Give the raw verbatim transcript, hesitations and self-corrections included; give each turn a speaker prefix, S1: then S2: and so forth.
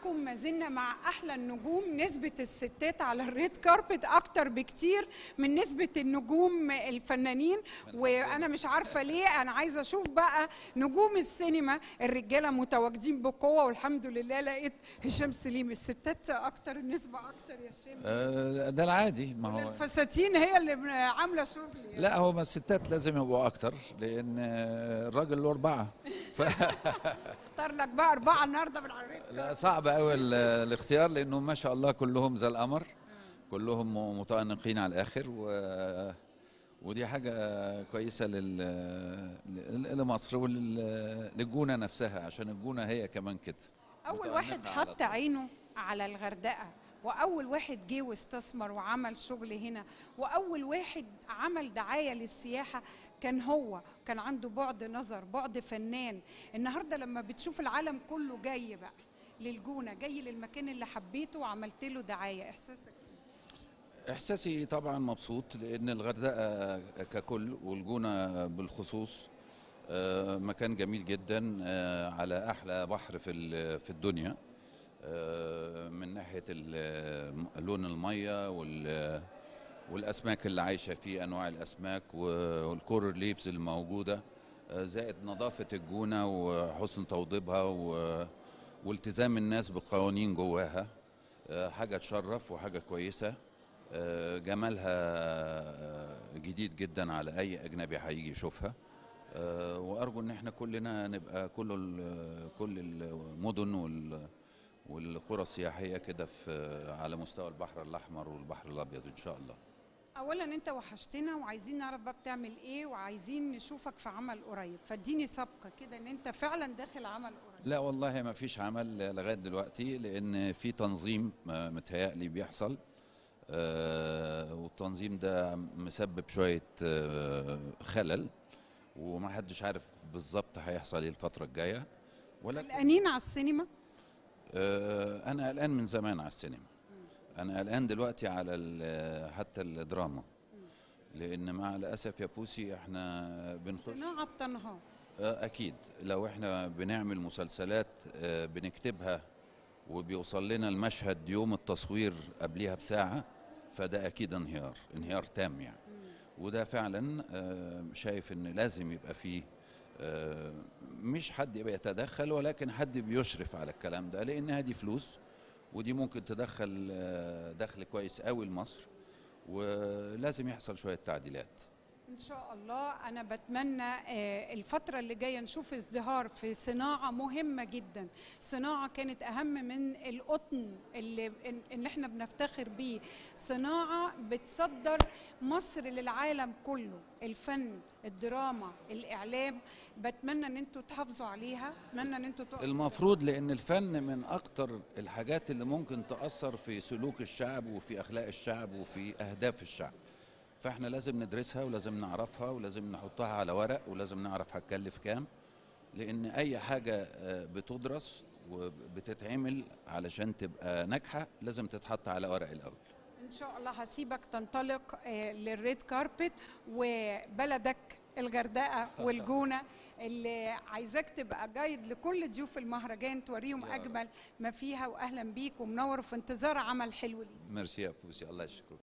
S1: معاكم ما زلنا مع احلى النجوم. نسبه الستات على الريد كاربت اكتر بكتير من نسبه النجوم الفنانين، وانا مش عارفه ليه. انا عايزه اشوف بقى نجوم السينما. الرجاله متواجدين بقوه والحمد لله. لقيت هشام سليم. الستات اكتر، النسبه اكتر يا هشام.
S2: آه ده العادي. ما هو
S1: الفساتين هي اللي عامله شغل يعني.
S2: لا، هو ما الستات لازم يبقوا اكتر لان الراجل له اربعه ف...
S1: اختار لك بقى اربعه النهارده من على الريد كاربت.
S2: لا، صعب قوي الاختيار لانه ما شاء الله كلهم زي القمر، كلهم متأنقين على الاخر، و... ودي حاجه كويسه لل... لمصر وللجونه نفسها، عشان الجونه هي كمان كده.
S1: اول واحد حط عينه على الغردقه، واول واحد جه واستثمر وعمل شغل هنا، واول واحد عمل دعايه للسياحه كان هو. كان عنده بعد نظر، بعد فنان. النهارده لما بتشوف العالم كله جاي بقى للجونه، جاي للمكان اللي حبيته وعملت له دعايه، احساسك؟
S2: احساسي طبعا مبسوط، لان الغردقه ككل والجونه بالخصوص مكان جميل جدا على احلى بحر في في الدنيا، من ناحيه لون الميه والاسماك اللي عايشه فيه، انواع الاسماك والكورال ريفز الموجوده، زائد نظافه الجونه وحسن توضيبها والتزام الناس بقوانين جواها. حاجه تشرف وحاجه كويسه. جمالها جديد جدا على اي اجنبي هيجي يشوفها. وارجو ان احنا كلنا نبقى كل كل المدن والقرى السياحيه كده في على مستوى البحر الاحمر والبحر الابيض ان شاء الله.
S1: اولا انت وحشتنا وعايزين نعرف بقى بتعمل ايه، وعايزين نشوفك في عمل قريب، فاديني سابقه كده ان انت فعلا داخل عمل قريب.
S2: لا والله ما فيش عمل لغايه دلوقتي، لان في تنظيم متهيألي بيحصل، آه والتنظيم ده مسبب شويه آه خلل، وما حدش عارف بالظبط هيحصل ايه الفتره الجايه.
S1: قلقانين على السينما؟
S2: آه انا قلقان من زمان على السينما. انا قلقان دلوقتي على حتى الدراما، لان مع الاسف يا بوسي احنا بنخش
S1: صناعه بتنهار.
S2: آه اكيد. لو احنا بنعمل مسلسلات آه بنكتبها وبيوصل لنا المشهد يوم التصوير قبليها بساعه، فده اكيد انهيار، انهيار تام يعني. وده فعلا شايف ان لازم يبقى فيه مش حد يبقى يتدخل، ولكن حد بيشرف على الكلام ده، لان هذه فلوس ودي ممكن تدخل دخل كويس قوي لمصر، ولازم يحصل شويه تعديلات
S1: ان شاء الله. انا بتمنى الفتره اللي جايه نشوف ازدهار في صناعه مهمه جدا، صناعه كانت اهم من القطن اللي اللي احنا بنفتخر بيه، صناعه بتصدر مصر للعالم كله، الفن، الدراما، الاعلام. بتمنى ان انتوا تحافظوا عليها، اتمنى ان انتوا تقفوا.
S2: المفروض، لان الفن من اكتر الحاجات اللي ممكن تاثر في سلوك الشعب وفي اخلاق الشعب وفي اهداف الشعب، فاحنا لازم ندرسها ولازم نعرفها ولازم نحطها على ورق ولازم نعرف هتكلف كام، لان اي حاجه بتدرس وبتتعمل علشان تبقى ناجحه لازم تتحط على ورق الاول.
S1: ان شاء الله هسيبك تنطلق للريد كاربت وبلدك الغردقه والجونه، اللي عايزاك تبقى جايد لكل ضيوف المهرجان، توريهم اجمل ما فيها. واهلا بيك ومنور، في انتظار عمل حلو ليك.
S2: ميرسي يا بوسي، الله يشكرك.